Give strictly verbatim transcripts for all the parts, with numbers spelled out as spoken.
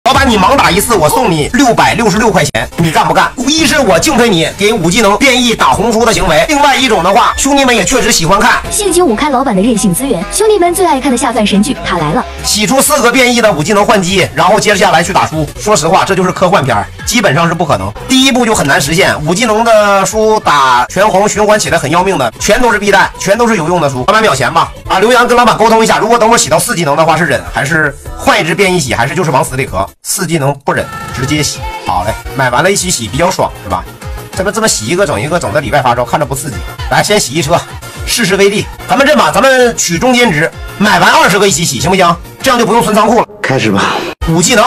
老板，你盲打一次，我送你六百六十六块钱，你干不干？一是我敬佩你给五技能变异打红书的行为，另外一种的话，兄弟们也确实喜欢看。 性情五开老板的任性资源，兄弟们最爱看的下饭神剧《塔来了》。 洗出四个变异的五技能换机，然后接着下来去打书。说实话，这就是科幻片，基本上是不可能。第一步就很难实现，五技能的书打全红循环起来很要命的，全都是必带，全都是有用的书。老板秒钱吧！啊，留言跟老板沟通一下，如果等会洗到四技能的话是忍，还是换一只变异洗，还是就是往死里磕？四技能不忍，直接洗。好嘞，买完了一起洗比较爽是吧？这么这么洗一个整一个，整的里外发烧，看着不刺激。来，先洗一车，试试威力。咱们这把咱们取中间值，买完二十个一起洗，行不行？这样就不用存仓库了。 开始吧。 五技能。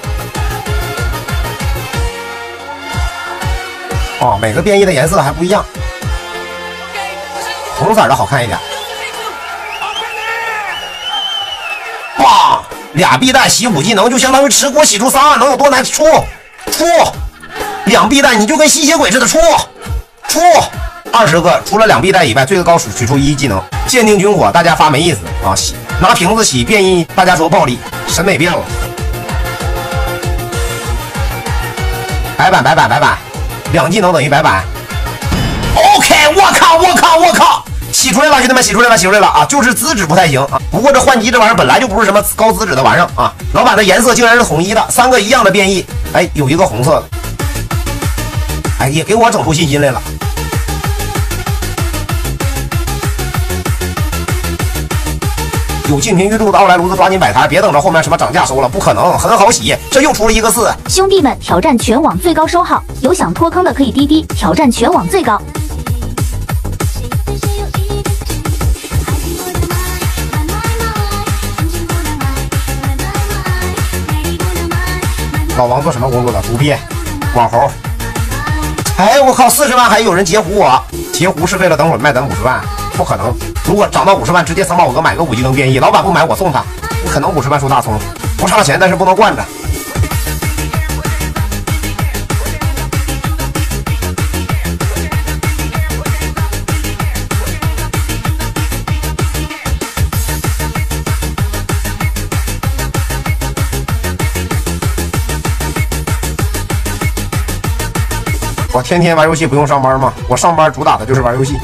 哦，每个变异的颜色还不一样，红色的好看一点。哇，俩必带洗五技能就相当于吃锅洗出仨，能有多难？出出两必带，你就跟吸血鬼似的出出二十个，除了两必带以外，最高取出一技能。鉴定军火，大家发没意思啊！洗拿瓶子洗变异，大家说暴力，审美变了。白板白板白板，两技能等于白板。OK， 我靠我靠我靠！洗出来了，兄弟们，洗出来了，洗出来了啊！就是资质不太行啊。不过这换机这玩意儿本来就不是什么高资质的玩意儿啊。老板的颜色竟然是统一的，三个一样的变异。哎，有一个红色的，哎，也给我整出信心来了。有竞品预祝的奥莱炉子抓紧摆摊，别等着后面什么涨价收了，不可能，很好洗。这又出了一个四。 兄弟们，挑战全网最高收号，有想脱坑的可以滴滴挑战全网最高。 老王做什么工作的？图片，网红。哎，我靠，四十万还有人截胡我，截胡是为了等会儿卖咱五十万，不可能。如果涨到五十万，直接三宝哥买个五技能变异，老板不买我送他，不可能五十万收大葱，不差钱，但是不能惯着。我天天玩游戏不用上班吗？我上班主打的就是玩游戏。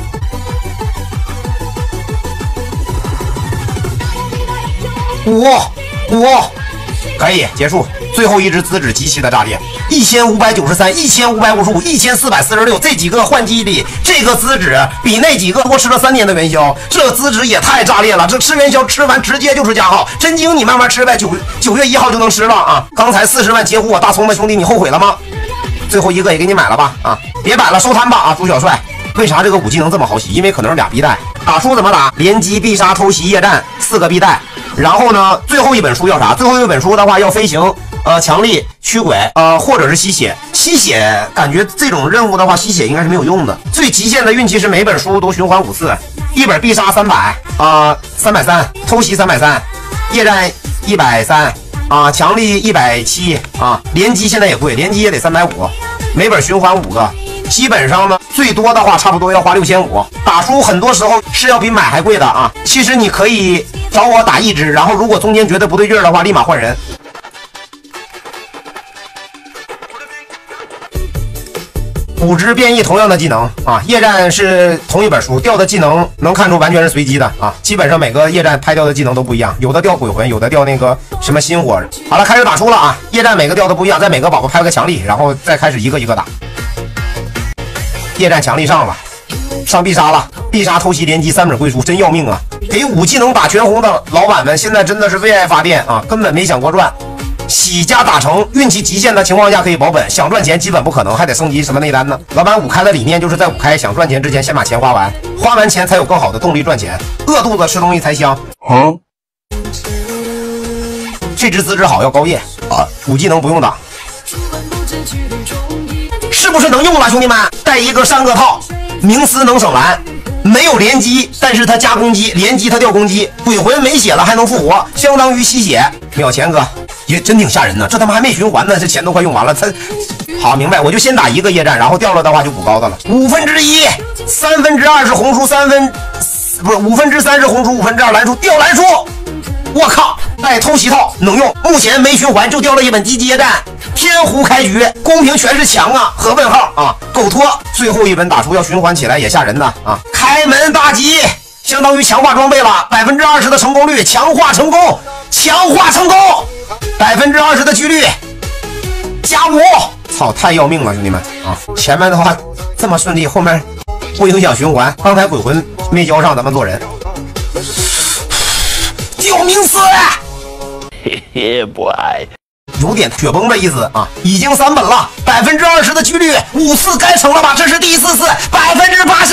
五五，可以结束。最后一只资质极其的炸裂，一千五百九十三、一千五百五十五、一千四百四十六，这几个换机里，这个资质比那几个多吃了三年的元宵，这资质也太炸裂了！这吃元宵吃完直接就是加号，真经你慢慢吃呗，九九月一号就能吃了啊！刚才四十万截胡我大葱的兄弟，你后悔了吗？最后一个也给你买了吧啊！别摆了，收摊吧啊！朱小帅，为啥这个武技能这么好洗？因为可能是俩必带。打书怎么打？连击、必杀、偷袭、夜战四个必带。然后呢，最后一本书要啥？最后一本书的话要飞行、呃强力、驱鬼，呃或者是吸血。吸血感觉这种任务的话，吸血应该是没有用的。最极限的运气是每本书都循环五次，一本必杀三百啊，三百三，偷袭三百三，夜战一百三。啊，强力一百七啊，连击现在也贵，连击也得三百五，每本循环五个，基本上呢，最多的话差不多要花六千五。打书很多时候是要比买还贵的啊。其实你可以找我打一支，然后如果中间觉得不对劲儿的话，立马换人。五只变异同样的技能啊，夜战是同一本书，掉的技能能看出完全是随机的啊，基本上每个夜战拍掉的技能都不一样，有的掉鬼魂，有的掉那个什么心火。好了，开始打书了啊，夜战每个掉的不一样，在每个宝宝拍个强力，然后再开始一个一个打。夜战强力上了，上必杀了，必杀、偷袭、连击三本归书，真要命啊！给五技能打全红的老板们现在真的是为爱发电啊，根本没想过赚。洗加打成，运气极限的情况下可以保本，想赚钱基本不可能，还得升级什么内单呢？老板五开的理念就是在五开想赚钱之前先把钱花完，花完钱才有更好的动力赚钱，饿肚子吃东西才香。嗯，这只资质好要高叶啊，五技能不用打，是不是能用了？兄弟们，带一个三个套，冥思能省蓝。没有连击，但是它加攻击，连击它掉攻击，鬼魂没血了还能复活，相当于吸血。秒钱哥也真挺吓人的，这他妈还没循环呢，这钱都快用完了。他好明白，我就先打一个夜战，然后掉了的话就补高的了。五分之一，三分之二是红书，三分不是五分之三是红书，五分之二蓝书，掉蓝书。我靠， 带偷袭套能用，目前没循环就掉了一本低阶战。天胡开局，公屏全是墙啊和问号啊，狗拖。最后一本打出要循环起来也吓人呐啊！开门大吉，相当于强化装备了，百分之二十的成功率，强化成功，强化成功，百分之二十的几率，加五。操，太要命了，兄弟们啊！前面的话这么顺利，后面不影响循环。刚才鬼魂没交上，咱们做人。救命死！ 嘿嘿 boy， 有点雪崩的意思啊！已经三本了，百分之二十的几率，五次该成了吧？这是第四次，百分之八十，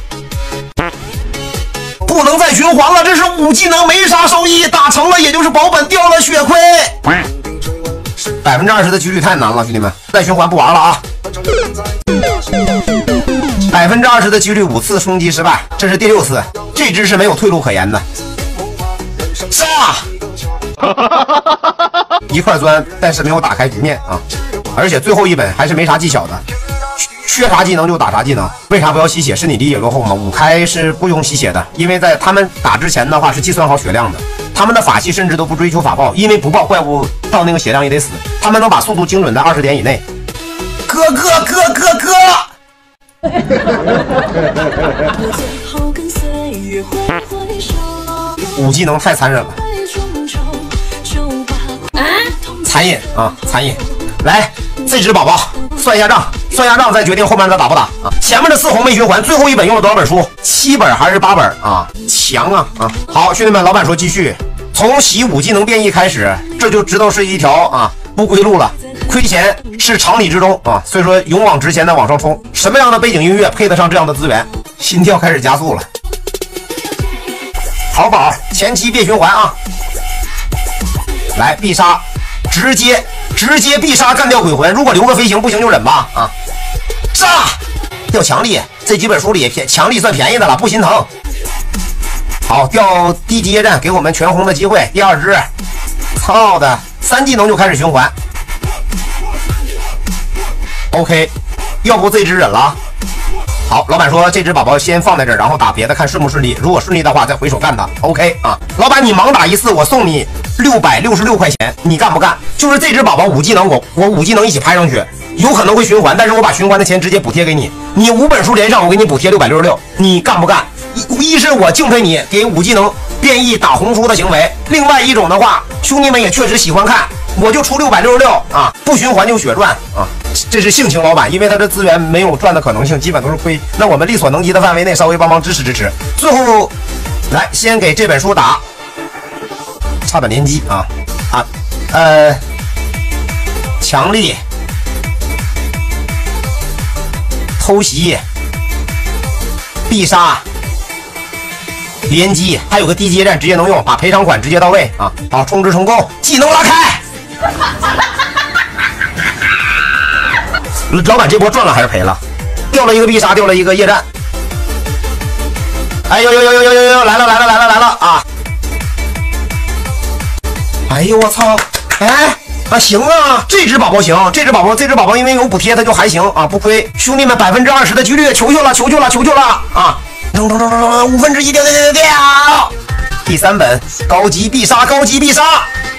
不能再循环了。这是五技能没啥收益，打成了也就是保本掉了血亏。百分之二十的几率太难了，兄弟们，再循环不玩了啊！百分之二十的几率五次冲击失败，这是第六次，这只是没有退路可言的。杀！一块钻，但是没有打开局面啊！而且最后一本还是没啥技巧的，缺啥技能就打啥技能。为啥不要吸血？是你理解落后吗？五开是不用吸血的，因为在他们打之前的话是计算好血量的。他们的法器甚至都不追求法爆，因为不爆怪物到那个血量也得死。他们能把速度精准在二十点以内。哥哥哥哥哥！五技能太残忍了。残忍啊，残忍！来，这只宝宝算一下账，算一下账再决定后面的打不打啊。前面的四红没循环，最后一本用了多少本书？七本还是八本啊？强啊啊！好，兄弟们，老板说继续，从洗五技能变异开始，这就知道是一条啊不归路了。亏钱是常理之中啊，所以说勇往直前的往上冲。什么样的背景音乐配得上这样的资源？心跳开始加速了。淘宝前期别循环啊！来必杀，直接直接必杀干掉鬼魂。如果留个飞行不行就忍吧啊！杀！掉强力，这几本书里便强力算便宜的了，不心疼。好，掉低级业战给我们全红的机会。第二只，操的，三技能就开始循环。OK， 要不这只忍了。好，老板说这只宝宝先放在这儿，然后打别的看顺不顺利。如果顺利的话，再回手干它。OK 啊，老板你盲打一次，我送你六百六十六块钱，你干不干？就是这只宝宝五技能我我五技能一起拍上去，有可能会循环，但是我把循环的钱直接补贴给你。你五本书连上，我给你补贴六百六十六，你干不干？一一是我敬佩你给五技能变异打红书的行为，另外一种的话，兄弟们也确实喜欢看，我就出六百六十六啊，不循环就血赚啊。这是性情老板，因为他的资源没有赚的可能性，基本都是亏。那我们力所能及的范围内，稍微帮忙支持支持。最后，来先给这本书打差本联机啊啊呃，强力偷袭必杀联机，还有个低阶战直接能用，把赔偿款直接到位啊！好，充值成功，技能拉开。老板这波赚了还是赔了？掉了一个必杀，掉了一个夜战。哎呦呦呦呦呦呦呦！来了来了来了来了啊！哎呦我操！哎啊行啊，这只宝宝行，这只宝宝这只宝宝因为有补贴，它就还行啊，不亏。兄弟们，百分之二十的几率，求求了求求了求求了啊！扔扔扔扔扔，五分之一掉掉掉掉掉！第三本高级必杀，高级必杀。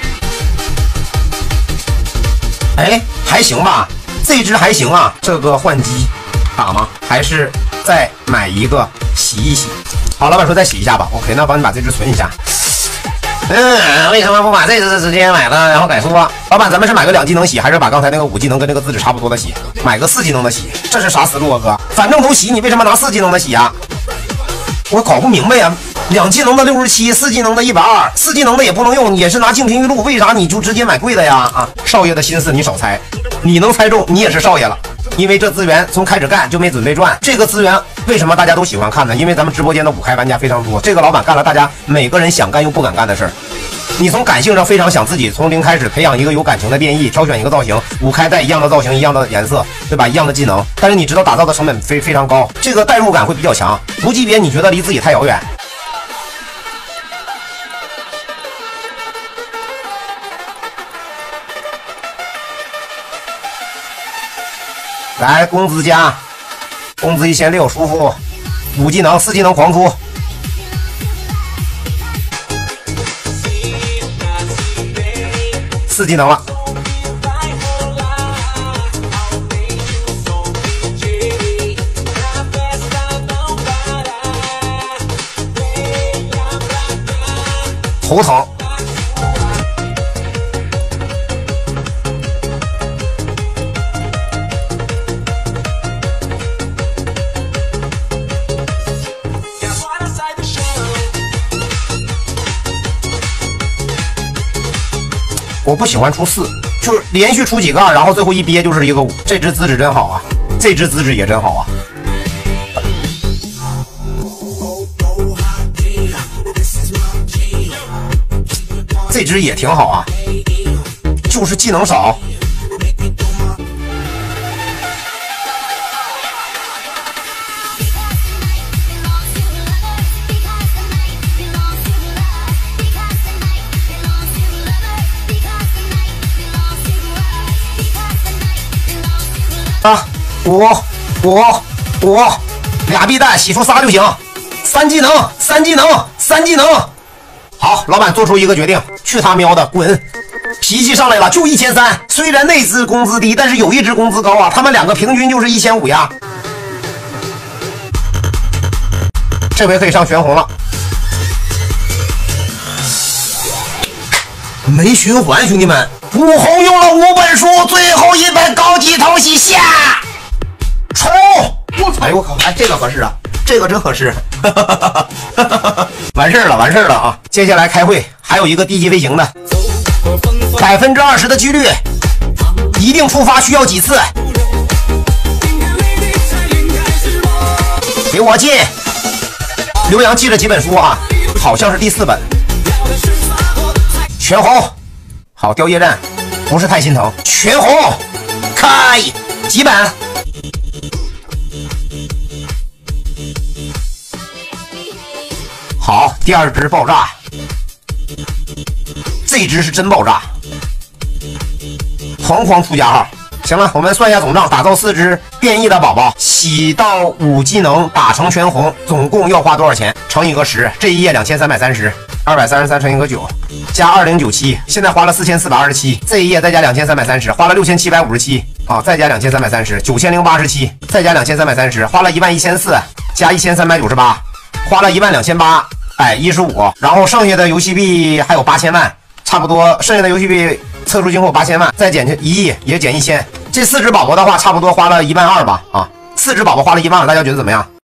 哎，还行吧。这只还行啊，这个换机打吗？还是再买一个洗一洗？好，老板说再洗一下吧。OK， 那帮你把这只存一下。嗯，为什么不把这只直接买了，然后再说？老板，咱们是买个两技能洗，还是把刚才那个五技能跟这个资质差不多的洗？买个四技能的洗，这是啥思路啊，哥？反正都洗，你为什么拿四技能的洗呀？我搞不明白呀。两技能的六十七，四技能的一百二，四技能的也不能用，也是拿净频玉露，为啥你就直接买贵的呀？啊，少爷的心思你少猜，你能猜中，你也是少爷了。因为这资源从开始干就没准备赚，这个资源为什么大家都喜欢看呢？因为咱们直播间的五开玩家非常多，这个老板干了大家每个人想干又不敢干的事儿。你从感性上非常想自己从零开始培养一个有感情的变异，挑选一个造型，五开带一样的造型，一样的颜色，对吧？一样的技能，但是你知道打造的成本非非常高，这个代入感会比较强。无级别你觉得离自己太遥远。来，工资加，工资一千六，舒服。五技能、四技能狂出。 四技能了。头疼。我不喜欢出四，就是连续出几个二，然后最后一憋就是一个五。这只资质真好啊，这只资质也真好啊。这只也挺好啊，就是技能少。啊，五五五，俩币蛋洗出仨就行。三技能，三技能，三技能。好，老板做出一个决定，去他喵的，滚！脾气上来了，就一千三。虽然那只工资低，但是有一只工资高啊，他们两个平均就是一千五呀。这回可以上玄红了。没循环，兄弟们，武红用了五本书，最后一本高级偷袭下，冲！我操！哎呦我靠！哎，这个合适啊，这个真合适。完事儿了，完事儿了啊！接下来开会，还有一个低级飞行的，百分之二十的几率，一定触发需要几次？给我进！刘洋记了几本书啊？好像是第四本。全红，好，掉夜战，不是太心疼。全红，开几本？好，第二只爆炸，这只是真爆炸，哐哐出加号。行了，我们算一下总账，打造四只变异的宝宝，洗到五技能，打成全红，总共要花多少钱？乘以个十，这一页两千三百三十。二百三十三乘以个九，加二零九七，现在花了四千四百二十七。这一页再加两千三百三十，花了六千七百五十七啊，再加两千三百三十，九千零八十七，再加两千三百三十，花了一万一千四，加一千三百九十八，花了一万两千八，哎，一十五。然后剩下的游戏币还有八千万，差不多，剩下的游戏币测出金货八千万，再减去一亿，也减一千。这四只宝宝的话，差不多花了一万二吧啊，四只宝宝花了一万二，大家觉得怎么样？